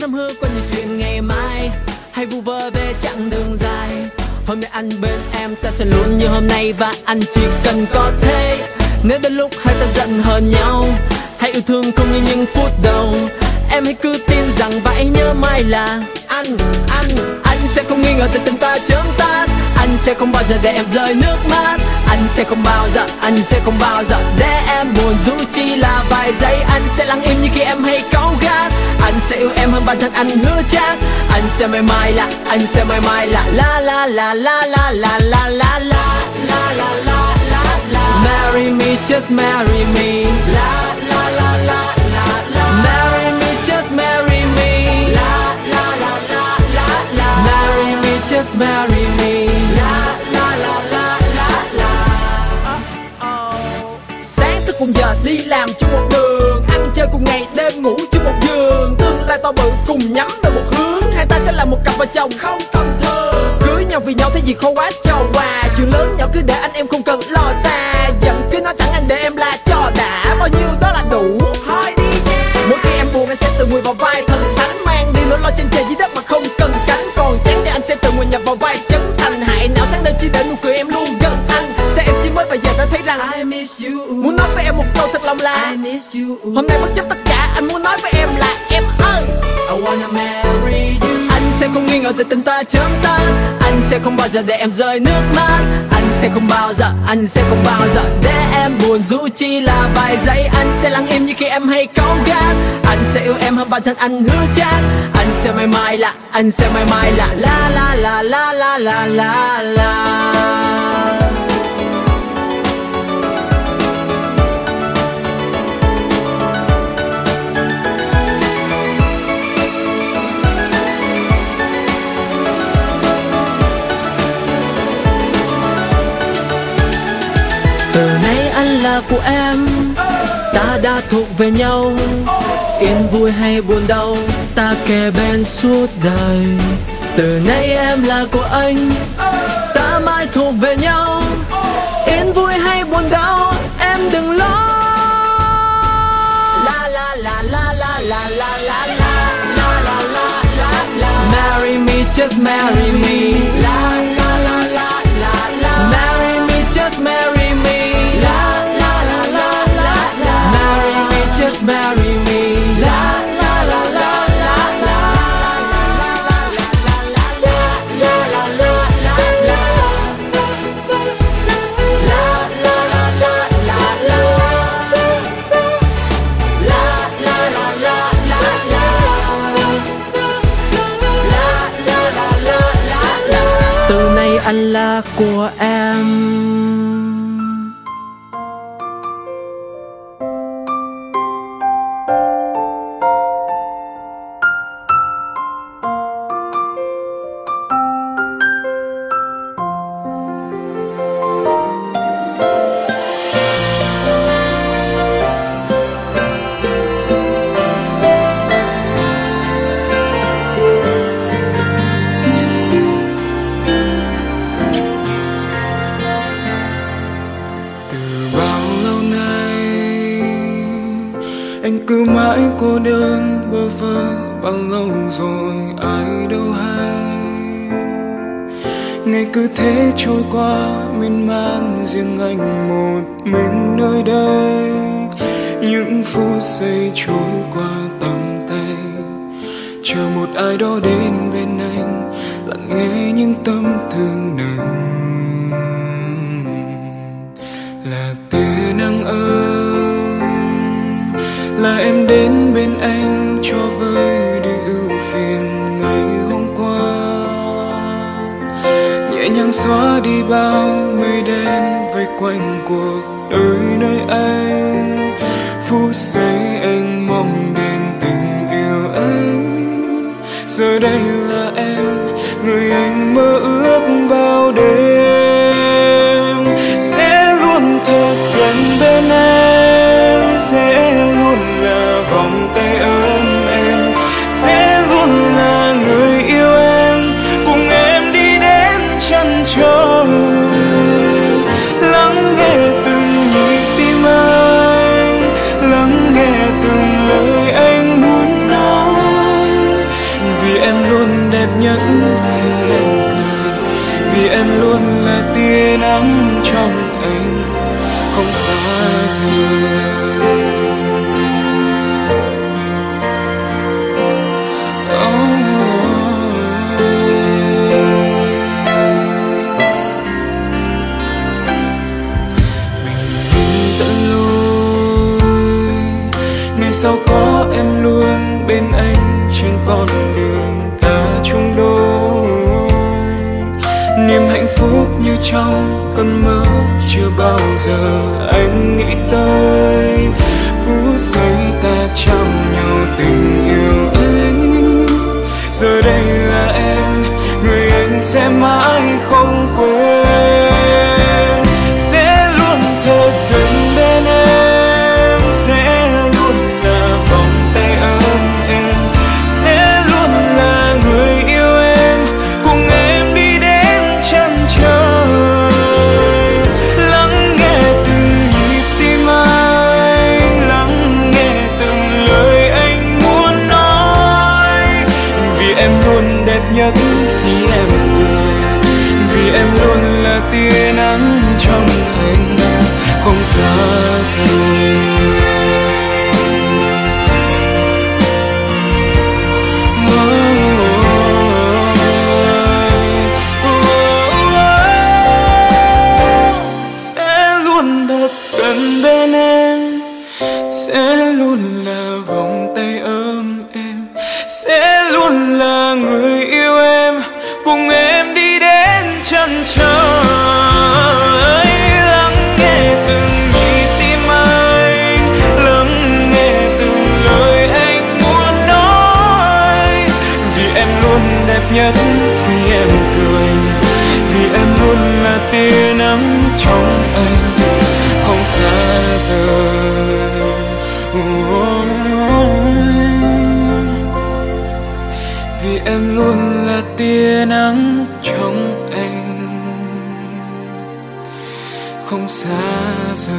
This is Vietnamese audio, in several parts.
hăm hưa qua những chuyện ngày mai, hay vu vơ về chặng đường dài. Hôm nay anh bên em, ta sẽ luôn như hôm nay, và anh chỉ cần có thế. Nếu đến lúc hai ta giận hờn nhau, hãy yêu thương không như những phút đầu. Em hãy cứ tin rằng và hãy nhớ mai là anh sẽ không nghi ngờ từ tình ta chớm tắt. Anh sẽ không bao giờ để em rơi nước mắt. Anh sẽ không bao giờ để em buồn, dù chỉ là vài giây. Anh sẽ lặng im như khi em hay cáu gắt. Anh sẽ yêu em hơn bản thân anh hứa chắc. Anh sẽ mãi mãi là la la la la la la la la la la la la la. Marry me, just marry me. La la la la la la. Marry me, just marry me. La la la la la la. Marry me, just marry me. La la la la la la. Sáng thức cùng giờ đi làm chung một đường, ăn chơi cùng ngày đêm ngủ chung một giường. Tương lai to bự cùng nhắm về một hướng, hai ta sẽ là một cặp vợ chồng không tầm thường. Cưới nhau vì nhau thế gì khó quá cho quà, chuyện lớn nhỏ cứ để anh em không cần lo xa. Giận cứ nói thẳng anh để em la cho đã, bao nhiêu đó là đủ. Thôi đi nha. Mỗi khi em buồn anh sẽ tự nguyện vào vai thần thánh, mang đi nỗi lo trên trời dưới đất mà không cần cánh. Còn chán thì anh sẽ tự nguyện nhập vào vai chân thành. Hại não sáng đêm chỉ để nụ cười em luôn gần anh. Sẽ em chỉ mới và giờ đã thấy rằng I miss you. Muốn nói với em một câu thật lòng là I miss you. Hôm nay bất chấp tất cả anh muốn nói với em là em ơi, I wanna marry you. Anh sẽ không nghi ngờ từ tình ta chớm tắt. Anh sẽ không bao giờ để em rơi nước mắt. Anh sẽ không bao giờ để em buồn, dù chỉ là vài giây. Anh sẽ lặng im như khi em hay cáu gắt. Anh sẽ yêu em hơn bản thân anh hứa chắc. Anh sẽ mãi mãi là la la la la la la la la. Từ nay anh là của em, ta đã thuộc về nhau. Yên vui hay buồn đau, ta kề bên suốt đời. Từ nay em là của anh, ta mãi thuộc về nhau. Yên vui hay buồn đau, em đừng lo. La la la la la la la la la la la la la la. Marry me, just marry me. La la la la la la. Marry me, just marry me. La la la la la la. Marry me, just marry me. La la la la la la. Từ nay anh là của em. Anh cứ mãi cô đơn bơ vơ, bao lâu rồi ai đâu hay. Ngày cứ thế trôi qua miên man, riêng anh một mình nơi đây. Những phút giây trôi qua tầm tay, chờ một ai đó đến bên anh, lặng nghe những tâm tư này. Là tia nắng ấm, là em đến bên anh cho vơi đi ưu phiền ngày hôm qua. Nhẹ nhàng xóa đi bao mây đen vây quanh cuộc đời nơi anh. Phút giây anh mong đến tình yêu ấy. Giờ đây là em, người anh mơ ước bao đêm. Sẽ luôn thật gần bên em, sẽ luôn là vòng tay ấm em, sẽ luôn là người yêu em, cùng em đi đến chân trời. Lắng nghe từng nhịp tim anh, lắng nghe từng lời anh muốn nói. nhất khi em cười, vì em luôn là tia nắng trong anh, không xa rời. Sao có em luôn bên anh trên con đường ta chung đôi, niềm hạnh phúc như trong cơn mơ chưa bao giờ anh nghĩ tới. Phút giây ta trao nhau tình yêu ấy, giờ đây là em, người anh sẽ mãi không quên. Sẽ luôn thật gần bên em, sẽ vòng tay ôm em, sẽ luôn là người yêu em, cùng em đi đến chân trời. Lắng nghe từng nhịp tim anh, lắng nghe từng lời anh muốn nói, vì em luôn đẹp nhất khi em cười, vì em luôn là tia nắng trong anh, không xa rời. Bên em sẽ luôn là vòng tay ôm em, sẽ luôn là người yêu em, cùng em đi đến chân trời. Lắng nghe từng nhịp tim anh, lắng nghe từng lời anh muốn nói, vì em luôn đẹp nhất khi em cười, vì em luôn là tia nắng trong anh, không xa rời. Vì em luôn là tia nắng trong anh, không xa rời.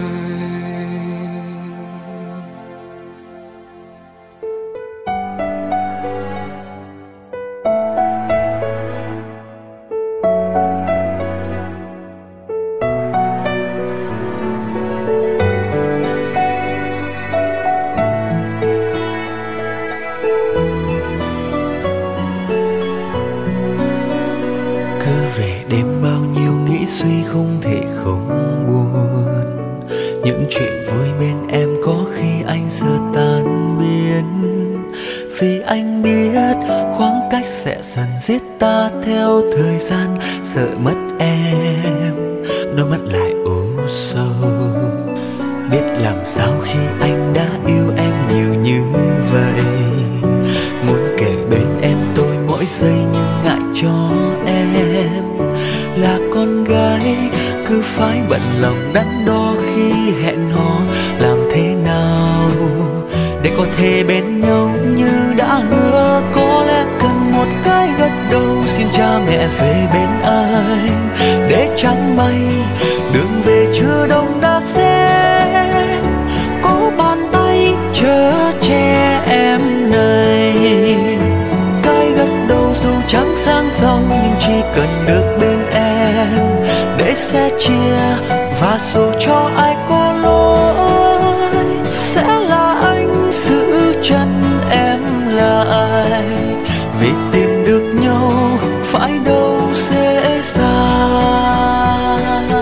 Đêm bao nhiêu nghĩ suy không thể không buồn, những chuyện vui bên em có khi anh giờ tan biến. Vì anh biết khoảng cách sẽ dần giết ta theo thời gian, sợ mất em, đôi mắt lại u sâu. Biết làm sao khi anh đã yêu em nhiều như vậy, muốn kể bên em tôi mỗi giây nhưng ngại cho em là con gái, cứ phải bận lòng đắn đo khi hẹn hò. Làm thế nào để có thể bên nhau như đã hứa? Có lẽ cần một cái gật đầu xin cha mẹ về bên anh, để chẳng may đường về chưa đông đã sẽ có bàn tay chở che em này. Cái gật đầu dù chẳng sang giàu nhưng chỉ cần được bên em để sẻ chia, và dù cho ai có lỗi sẽ là anh giữ chân em lại, vì tìm được nhau phải đâu dễ dàng.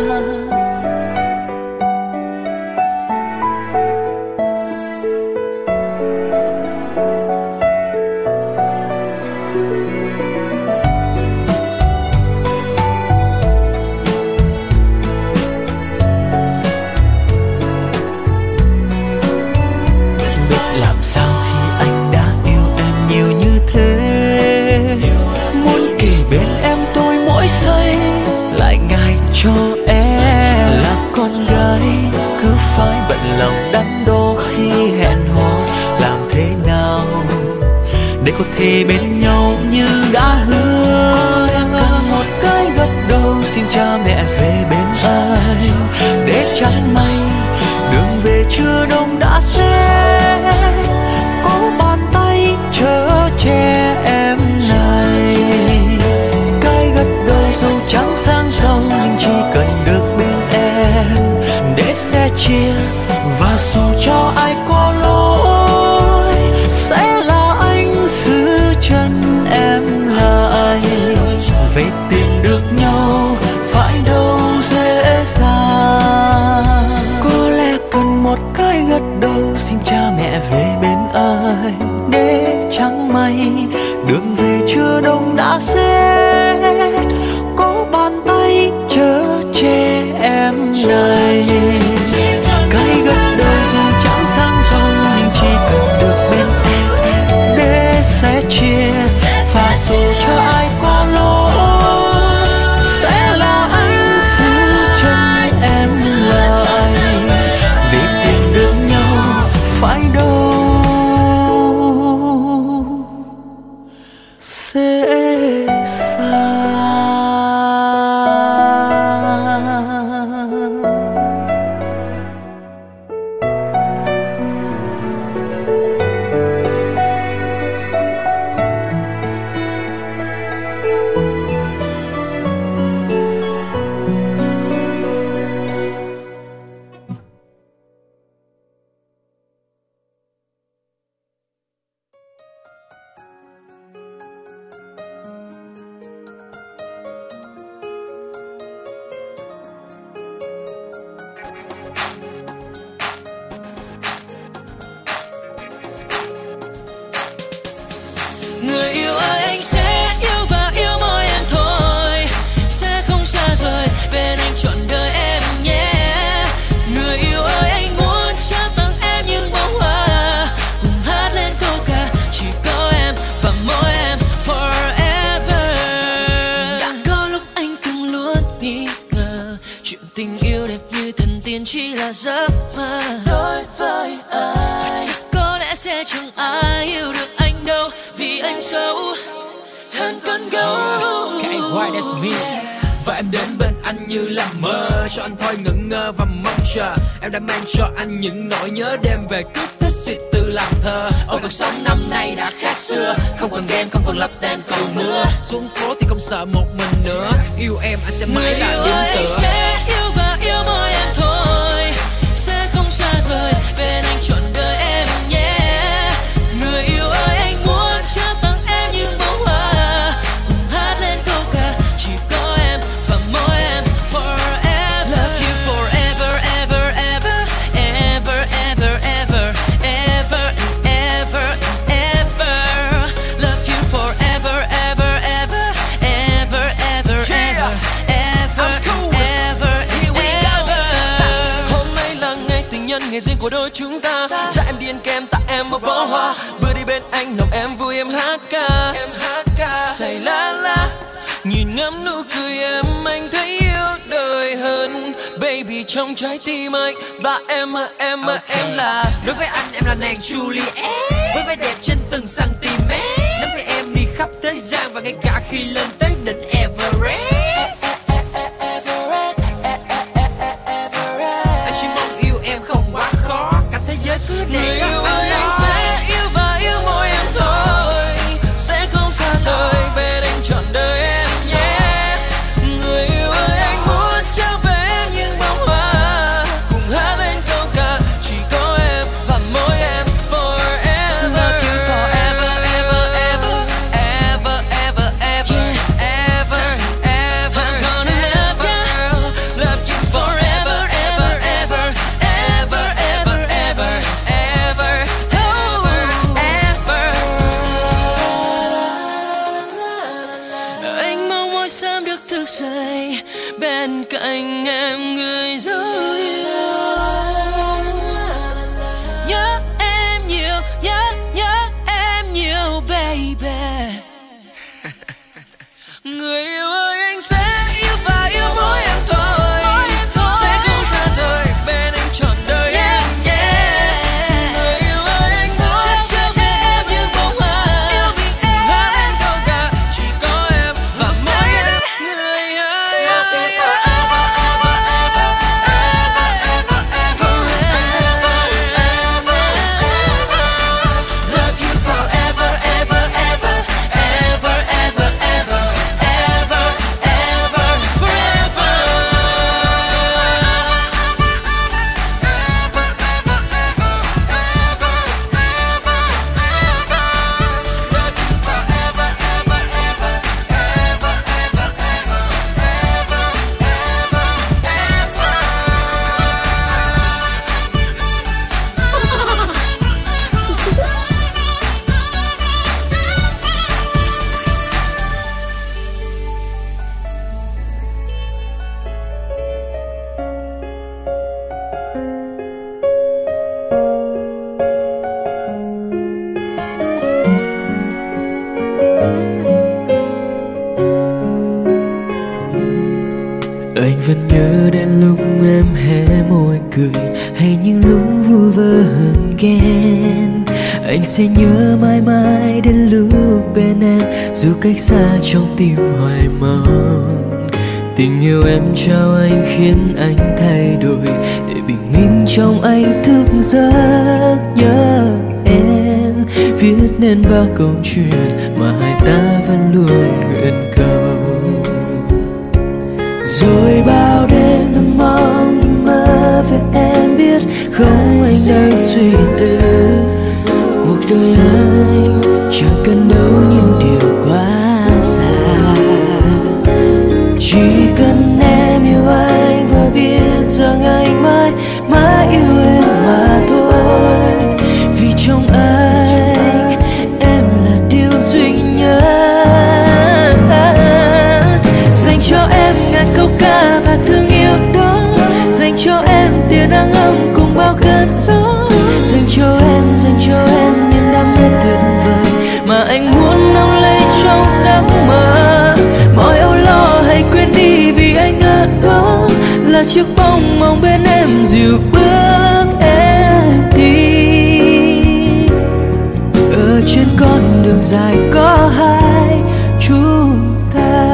Làm sao khi anh đã yêu em nhiều như thế, muốn kể bên em tôi mỗi giây lại ngại cho em là con gái, cứ phải bận lòng đắn đo khi hẹn hò. Làm thế nào để có thể bên nhau như đã hứa? Cần một cái gật đầu xin cha mẹ về bên anh, để chẳng may đường về chưa đông đã sẽ có bàn tay chở che em này. chia, và dù cho ai có lỗi sẽ là anh giữ chân em lại. Về tìm được nhau phải đâu dễ dàng, có lẽ cần một cái gật đầu xin cha mẹ về bên anh, để chẳng may đường về chưa đông đã rét, có bàn tay chở che em này. Cái gật đầu dù chẳng sang giàu nhưng chỉ cần được bên em để sẻ chia, và dù cho ai có lỗi sẽ là anh giữ chân em lại. Vì tìm được nhau phải đâu dễ dàng. Người yêu ơi, anh sẽ yêu và yêu mỗi em thôi, sẽ không xa rời, bên anh trọn đời em nhé. Người yêu ơi, anh muốn trao tặng em những bông hoa, cùng hát lên câu ca chỉ có em và mỗi em forever. Đã có lúc anh từng luôn nghi ngờ chuyện tình yêu đẹp như thần tiên chỉ là giấc mơ đối với anh, và chắc có lẽ sẽ chẳng ai yêu được anh đâu, vì anh xấu hơn con gấu. Cái why that's me. Và em đến bên anh như là mơ, cho anh thôi ngẩn ngơ và mong chờ. Em đã mang cho anh những nỗi nhớ đêm về cứ thích suy tư làm thơ. Ôi cuộc sống năm nay đã khác xưa, không còn game, không còn lấp tên cầu mưa. Xuống phố thì không sợ một mình nữa, yêu em anh sẽ mãi là điểm điểm tựa. tựa. Anh sẽ yêu và yêu mỗi em thôi, sẽ không xa rời, bên anh trọn đời em nhé. Người yêu ơi, anh muốn trao tặng em những bông hoa, cùng hát lên câu ca chỉ có em và mỗi em forever. Love you forever, ever, ever, ever, ever, ever, ever, ever, ever. Love you forever, ever, ever, ever, ever, ever, ever, ever. Hôm nay là ngày tình nhân, ngày riêng của đôi chúng ta. Dạ em đi ăn kem tặng em một bó hoa, bữa đi bên anh lòng em vui em hát ca. Say la la, nhìn ngắm nụ cười em anh thấy yêu đời hơn. Baby trong trái tim anh và em em là. Đối với anh em là nàng Juliet, với vẻ đẹp trên từng cm. Nắm tay em đi khắp thế gian và ngay cả khi lên tới đỉnh Everest. Anh chỉ mong yêu em không quá khó, cả thế giới cứ Người đẹp. yêu ơi, anh sẽ yêu và yêu mỗi em thôi, sẽ không xa rời, bên anh trọn đời em nhé. Người yêu ơi, anh muốn trao về em những bông hoa, cùng hát lên câu ca chỉ có em và mỗi em forever. Love you forever, ever, ever, ever, ever, ever, ever, ever. I'm gonna love you, love you forever, ever, ever, ever, ever, ever, ever, ever. Anh mong mỗi sớm được thức dậy bên cạnh em người dấu yêu. Nhớ em nhiều, nhớ em nhiều baby. Người yêu ơi, anh sẽ yêu và yêu mỗi em thôi, sẽ không xa rời, bên anh trọn đời em nhé. Người yêu ơi, anh muốn trao về em những bông hoa, hát lên câu ca chỉ có em và mỗi em. Người ơi, love you forever, ever, ever, Anh vẫn nhớ đến lúc em hé môi cười, hay những lúc vu vơ hờn ghen. Anh sẽ nhớ mãi mãi đến lúc bên em, dù cách xa trong tim hoài mong. Tình yêu em trao anh khiến anh thay đổi, để bình minh trong anh thức giấc nhớ em. Viết nên bao câu chuyện mà hai ta vẫn luôn nguyện cầu. Rồi bao đêm thầm mong thầm mơ về em, biết không anh đang suy tư. Cuộc đời anh chẳng cần đâu những điều quá xa, chỉ cần em yêu anh và biết rằng anh mãi mãi yêu em mà thôi. Vì trong anh em là điều duy nhất, dành cho em ngàn câu ca và thương yêu đó, dành cho em tia nắng ấm cùng bao cơn gió, dành cho em niềm đam mê tuyệt vời mà anh muốn nắm lấy trong giấc mơ. Mọi âu lo hãy quên đi vì anh ở đó, là chiếc bóng mong bên em dìu bước em đi. Ở trên con đường dài có hai chúng ta.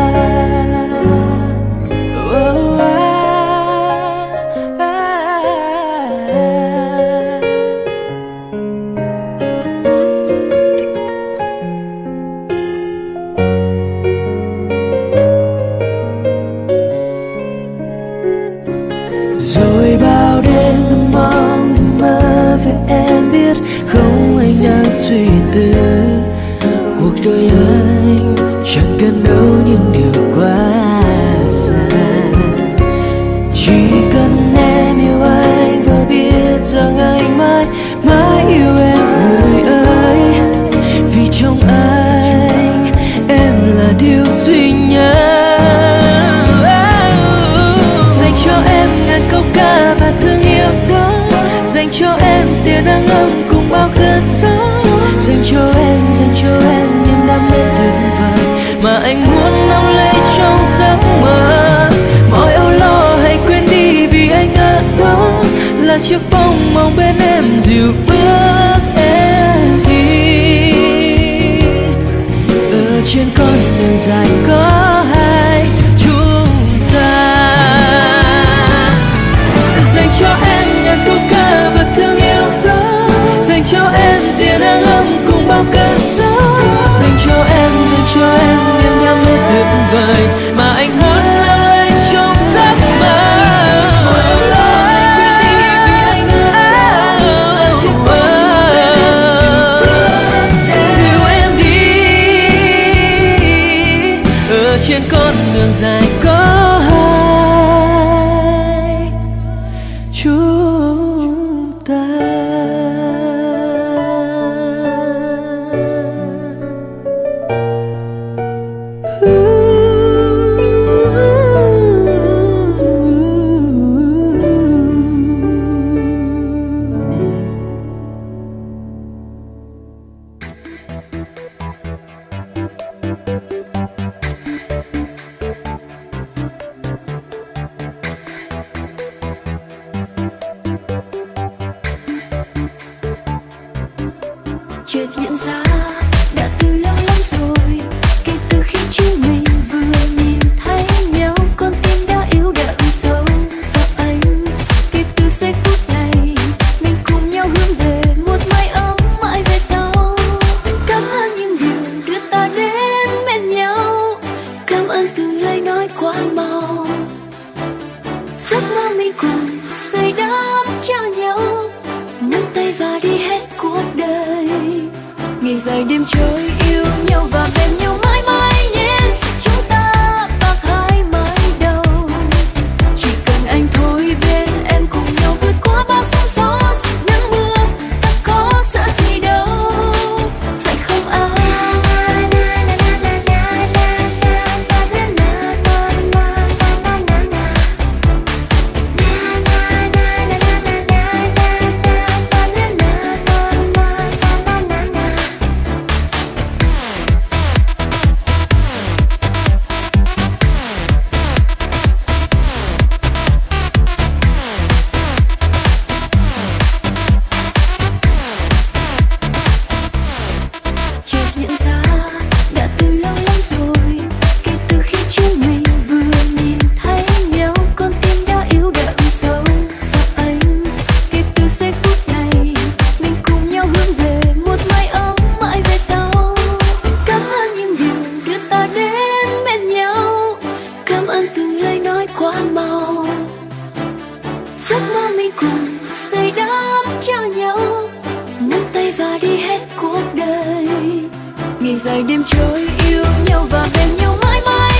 Rồi bao đêm thầm mong thầm mơ về em, biết không anh đang suy tư. Cuộc đời anh chẳng cần đâu những điều quá xa, chỉ cần em yêu anh và biết rằng anh mãi mãi yêu em người ơi. Vì trong anh em là điều duy nhất, dành cho em ngàn câu ca và thương yêu đó, dành cho em tia nắng ấm cùng bao cơn gió, dành cho em niềm đam mê tuyệt vời mà anh muốn nắm lấy trong giấc mơ. Mọi âu lo hãy quên đi vì anh ở đó, là chiếc bóng mong bên em dìu bước em đi. Ở trên con đường dài có hai chúng ta, dành cho em ngàn câu ca và thương yêu đó, dành cho em tia nắng ấm cùng bao cơn gió, dành cho em niềm đam mê tuyệt vời mà anh muốn nắm lấy trong giấc mơ. Mọi lo hãy quên đi vì anh ở đó, là chiếc bóng bên em dìu em đi. Ở trên con đường dài có hai chúng ta. Chợt nhận ra đã từ lâu lắm rồi, kể từ khi chúng mình vừa nhìn thấy nhau, con tim đã yếu đậm sâu vào anh. Kể từ giây phút này mình cùng nhau hướng về một mái ấm mãi về sau. Cảm ơn những điều đưa ta đến bên nhau, cảm ơn từng lời nói quá mau. Giấc mơ mình cùng xây đắp cho nhau, nắm tay và đi hết cuộc đời. Ngày dài đêm trôi yêu nhau và bên nhau mãi mãi nhé. Chúng ta bạc hai mái đầu, chỉ cần anh thôi bên em cùng nhau vượt qua bao sóng gió nắng mưa. Ta có sợ gì đâu, phải không anh? say đắm cho nhau, nắm tay và đi hết cuộc đời. Ngày dài đêm trôi yêu nhau và bên nhau mãi mãi.